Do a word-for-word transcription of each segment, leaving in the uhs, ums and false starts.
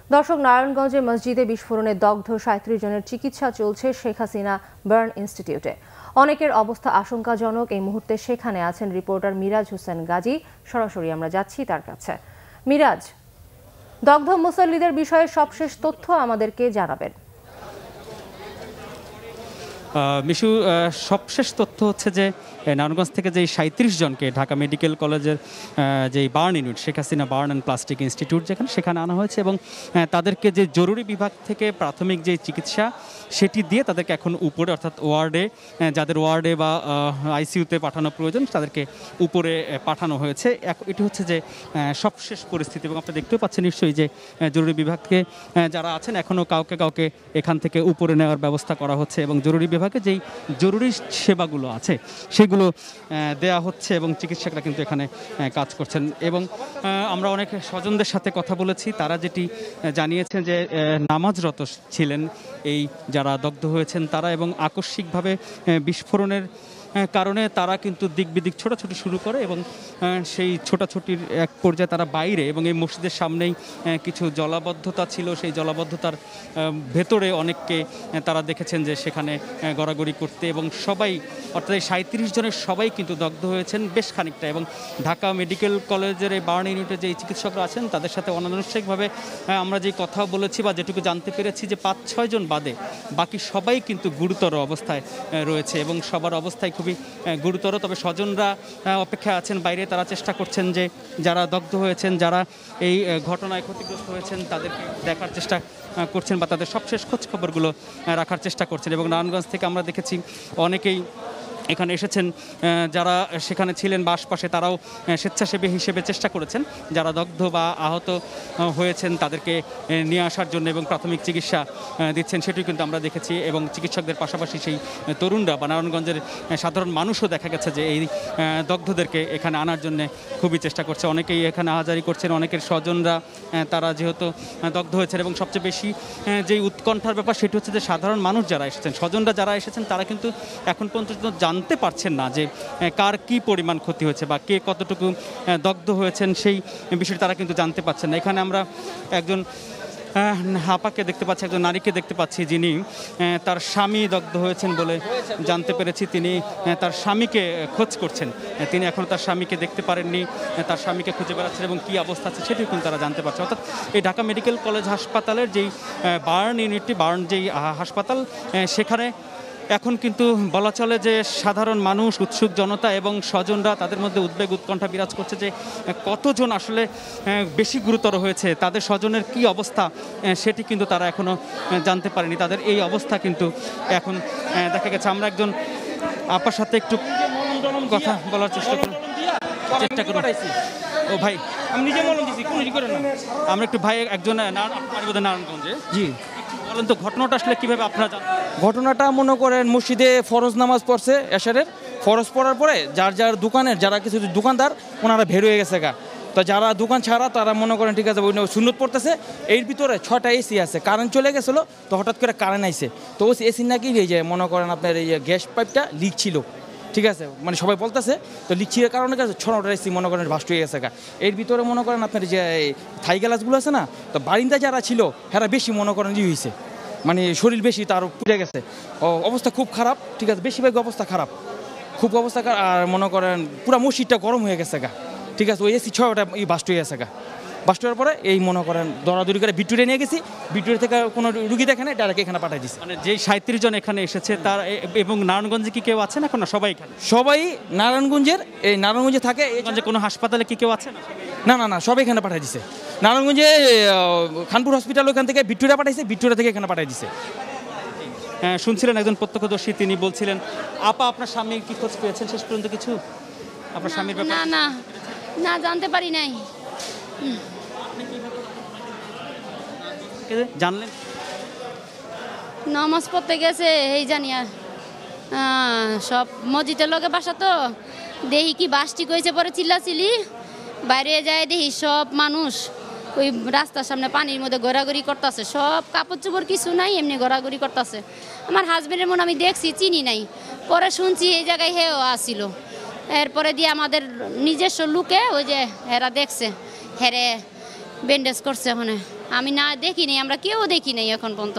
দর্শক, নারায়ণগঞ্জে মসজিদে বিস্ফোরণে দগ্ধ সাঁত্রিশ জনের চিকিৎসা চলছে শেখ হাসিনা বার্ন ইনস্টিটিউটে। অনেকের অবস্থা আশঙ্কাজনক। এই মুহূর্তে সেখানে আছেন রিপোর্টার মিরাজ হোসেন গাজী। সরাসরি আমরা যাচ্ছি তার কাছে। মিরাজ, দগ্ধ মুসল্লিদের বিষয়ে সবশেষ তথ্য আমাদেরকে জানাবেন। মিশু, সবশেষ তথ্য হচ্ছে যে নারায়ণগঞ্জ থেকে যে সাঁত্রিশ জনকে ঢাকা মেডিকেল কলেজের যে burn unit, Sheikh Hasina burn and plastic institute যেখানে, সেখানে আনা হয়েছে এবং তাদেরকে যে জরুরি বিভাগ থেকে প্রাথমিক যে চিকিৎসা সেটি দিয়ে তাদেরকে এখন উপরে অর্থাৎ ওয়ার্ডে, যাদের ওয়ার্ডে বা আইসিইউতে পাঠানো প্রয়োজন তাদেরকে উপরে পাঠানো হয়েছে। এটি হচ্ছে যে সবশেষ পরিস্থিতি এবং আপনি দেখতেও পাচ্ছেন নিশ্চয়ই যে জরুরি বিভাগ থেকে যারা আছেন এখনও কাউকে কাউকে এখান থেকে উপরে নেওয়ার ব্যবস্থা করা হচ্ছে এবং জরুরি বিভাগে যেই জরুরি সেবাগুলো আছে সেগুলো দেয়া হচ্ছে এবং চিকিৎসকরা কিন্তু এখানে কাজ করছেন। এবং আমরা অনেক স্বজনদের সাথে কথা বলেছি, তারা যেটি জানিয়েছেন যে নামাজরত ছিলেন এই যারা দগ্ধ হয়েছেন তারা, এবং আকস্মিকভাবে বিস্ফোরণের কারণে তারা কিন্তু দিক বিদিক ছোটাছুটি শুরু করে এবং সেই ছোটাছুটির এক পর্যায়ে তারা বাইরে, এবং এই মসজিদের সামনেই কিছু জলাবদ্ধতা ছিল, সেই জলাবদ্ধতার ভেতরে অনেককে তারা দেখেছেন যে সেখানে গড়াগড়ি করতে, এবং সবাই অর্থাৎ এই সাঁত্রিশ জনের সবাই কিন্তু দগ্ধ হয়েছেন বেশ খানিকটা। এবং ঢাকা মেডিকেল কলেজের এই বার্ন ইউনিটে যে চিকিৎসকরা আছেন তাদের সাথে অনানুষ্ঠানিকভাবে আমরা যে কথা বলেছি বা যেটুকু জানতে পেরেছি যে পাঁচ ছয় জন বাদে বাকি সবাই কিন্তু গুরুতর অবস্থায় রয়েছে এবং সবার অবস্থায় খুবই গুরুতর। তবে স্বজনরা অপেক্ষায় আছেন বাইরে, তারা চেষ্টা করছেন যে যারা দগ্ধ হয়েছেন, যারা এই ঘটনায় ক্ষতিগ্রস্ত হয়েছেন তাদেরকে দেখার চেষ্টা করছেন বা তাদের সবশেষ খোঁজ খবরগুলো রাখার চেষ্টা করছেন। এবং নারায়ণগঞ্জ থেকে আমরা দেখেছি অনেকেই এখানে এসেছেন, যারা সেখানে ছিলেন বা আশপাশে তারাও স্বেচ্ছাসেবী হিসেবে চেষ্টা করেছেন যারা দগ্ধ বা আহত হয়েছেন তাদেরকে নিয়ে আসার জন্য এবং প্রাথমিক চিকিৎসা দিচ্ছেন, সেটিও কিন্তু আমরা দেখেছি। এবং চিকিৎসকদের পাশাপাশি সেই তরুণরা বা নারায়ণগঞ্জের সাধারণ মানুষও দেখা গেছে যে এই দগ্ধদেরকে এখানে আনার জন্য খুবই চেষ্টা করছে। অনেকেই এখানে আহাজারি করছেন, অনেকের স্বজনরা তারা যেহেতু দগ্ধ হয়েছেন। এবং সবচেয়ে বেশি যেই উৎকণ্ঠার ব্যাপার সেটি হচ্ছে যে সাধারণ মানুষ যারা এসেছেন, স্বজনরা যারা এসেছেন তারা কিন্তু এখন পর্যন্ত জানতে পারছেন না যে কার কি পরিমাণ ক্ষতি হয়েছে বা কে কতটুকু দগ্ধ হয়েছেন, সেই বিষয়টি তারা কিন্তু জানতে পারছেন না। এখানে আমরা একজন হাপাকে দেখতে পাচ্ছি, একজন নারীকে দেখতে পাচ্ছি যিনি তার স্বামী দগ্ধ হয়েছেন বলে জানতে পেরেছি। তিনি তার স্বামীকে খোঁজ করছেন, তিনি এখন তার স্বামীকে দেখতে পারেননি, তার স্বামীকে খুঁজে বেড়াচ্ছেন এবং কী অবস্থা আছে সেটিও কিন্তু তারা জানতে পারছে। অর্থাৎ এই ঢাকা মেডিকেল কলেজ হাসপাতালের যেই বার্ন ইউনিটটি, বার্ন যেই হাসপাতাল, সেখানে এখন কিন্তু বলা চলে যে সাধারণ মানুষ, উৎসুক জনতা এবং স্বজনরা তাদের মধ্যে উদ্বেগ উৎকণ্ঠা বিরাজ করছে যে কতজন আসলে বেশি গুরুতর হয়েছে, তাদের স্বজনের কি অবস্থা সেটি কিন্তু তারা এখনও জানতে পারেনি। তাদের এই অবস্থা কিন্তু এখন দেখা গেছে। আমরা একজন আপার সাথে একটু কথা বলার চেষ্টা করি চেষ্টা করি ও ভাই, আমি নিজে মলম দিছি, কোনো করে না। আমরা একটু ভাই একজন নারায়ণগঞ্জে, জি বলেন তো ঘটনাটা আসলে কীভাবে আপনারা জানেন? ঘটনাটা মনে করেন মসজিদে ফরজ নামাজ পড়ছে এশারের, ফরজ পড়ার পরে যার যার দোকানের যারা কিছু দোকানদার ওনারা বের হয়ে গেছে গা। তো যারা দোকান ছাড়া তারা মনে করেন ঠিক আছে ওই সুন্নত পড়তেছে, এর ভিতরে ছটা এসি আছে, কারেন্ট চলে গেছিলো তো হঠাৎ করে কারেন্ট আইছে, তো ওই এসি নাকি এই যে মনে করেন আপনার এই গ্যাস পাইপটা লিক ছিল, ঠিক আছে, মানে সবাই বলতেছে তো লিক ছিলের কারণে গেছে ছটা এসি মনে করেন ভাস্ট হয়ে গেছে গা। এর ভিতরে মনে করেন আপনার যে থাই গ্লাসগুলো আছে না, তো বারিন্দা যারা ছিল হ্যাঁ বেশি মনে করেন ই হয়েছে, মানে শরীর বেশি তার পুড়ে গেছে, অবস্থা খুব খারাপ, ঠিক আছে, বেশিরভাগ অবস্থা খারাপ, খুব অবস্থা খারাপ। আর মনে করেন পুরো মসজিদটা গরম হয়ে গেছে গা, ঠিক আছে, ওই এসি ছয়টা এই বাস্ট হয়ে গেছে গা। বাস্ট হওয়ার পরে এই মনে করেন দৌড়াদৌড়ি করে ভিক্টোরিয়া নিয়ে গেছি, ভিক্টোরিয়া থেকে কোনো রুগী দেখে নেই, ডাইরেক্ট এখানে পাঠিয়ে দিচ্ছি। মানে যেই সাঁত্রিশ জন এখানে এসেছে তার এবং নারায়ণগঞ্জে কি কেউ আছে না? এখন না সবাই এখানে, সবাই নারায়ণগঞ্জের, এই নারায়ণগঞ্জে থাকে। এই কোনো হাসপাতালে কি কেউ আছে না? না না না, সবাই এখানে পাঠিয়ে দিচ্ছে। নারায়ণগঞ্জে খানপুর হসপিটাল ওখান থেকে ভিক্টোরিয়া পাঠাইছে, ভিক্টোরিয়া থেকে এখানে পাঠিয়ে দিচ্ছে। হ্যাঁ, শুনছিলেন একজন প্রত্যক্ষদর্শী, তিনি বলছিলেন। আপা, আপনার স্বামী কি খোঁজ পেয়েছেন শেষ পর্যন্ত কিছু? আপনার স্বামীর ব্যাপারে? না না না, জানতে পারি নাই। জানলেন? নামাজ পড়তে গেছে এই জানি, আর সব মসজিদের লগে বাসা, তো দেখি কি বাসটি কইছে, পরে চিল্লাচিল্লি, বাইরে যায় দেখি সব মানুষ ওই রাস্তার সামনে পানির মধ্যে ঘোরাঘুরি করতেছে, সব কাপড় চোপড় কিছু নাই, এমনি ঘোরাঘুরি করতেছে। আমার হাজবেন্ডের মনে আমি দেখছি, চিনি নাই, পরে শুনছি এই জায়গায় হেও আসছিল। এরপরে দিয়ে আমাদের নিজস্ব লোকে ওই যে হেরা দেখছে, হেরে ব্যান্ডেজ করছে ওখানে। আমি না দেখিনি, আমরা কেউ দেখি নাই এখন পর্যন্ত।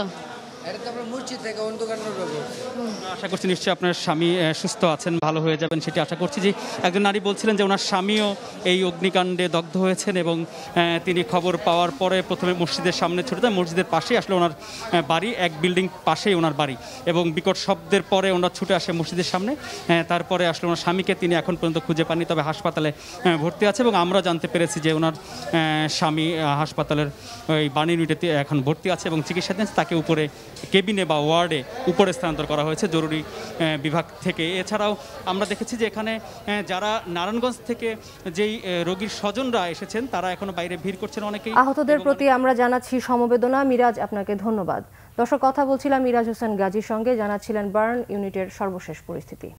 আশা করছি নিশ্চয়ই আপনার স্বামী আহ, সুস্থ আছেন, ভালো হয়ে যাবেন সেটি আশা করছি। যে একজন নারী বলছিলেন যে ওনার স্বামীও এই অগ্নিকাণ্ডে দগ্ধ হয়েছেন এবং আহ, তিনি খবর পাওয়ার পরে প্রথমে মসজিদের সামনে ছুটে যান। মসজিদের পাশেই আসলে ওনার আহ, বাড়ি, এক বিল্ডিং পাশেই ওনার বাড়ি, এবং বিকট শব্দের পরে ওনার ছুটে আসে মসজিদের সামনে। আহ, তারপরে আসলে ওনার স্বামীকে তিনি এখন পর্যন্ত খুঁজে পাননি, তবে হাসপাতালে আহ, ভর্তি আছে, এবং আমরা জানতে পেরেছি যে ওনার আহ, স্বামী আহ, হাসপাতালের ওই বার্ন ইউনিটে এখন ভর্তি আছে এবং চিকিৎসাধীন। তাকে উপরে কেবিনে বা ওয়ার্ডে উপরে স্থানান্তর করা হয়েছে জরুরি আহ, বিভাগ থেকে। এছাড়াও আমরা দেখেছি যে এখানে আহ, যারা নারায়ণগঞ্জ থেকে যেই আহ, রোগীর স্বজনরা এসেছেন তারা এখনো বাইরে ভিড় করছেন অনেকেই। আহতদের প্রতি আমরা জানাচ্ছি সমবেদনা। মিরাজ, আপনাকে ধন্যবাদ। দর্শক, কথা বলছিলাম মিরাজ হোসেন গাজীর সঙ্গে, জানাচ্ছিলেন বার্ন ইউনিটের সর্বশেষ পরিস্থিতি।